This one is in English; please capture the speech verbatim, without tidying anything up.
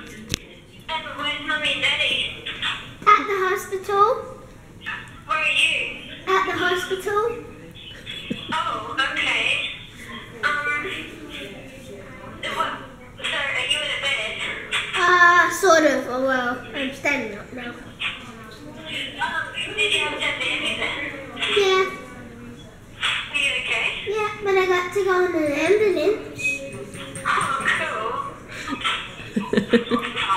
Emma, where's Mummy and Daddy? At the hospital. Where are you? At the hospital. Oh, okay. Um, what? So, are you in a bed? Ah, uh, sort of. Oh well, I'm standing up now. Um, did you have to have the ambulance? Yeah. Are you okay? Yeah, but I got to go on an ambulance. Oh, cool.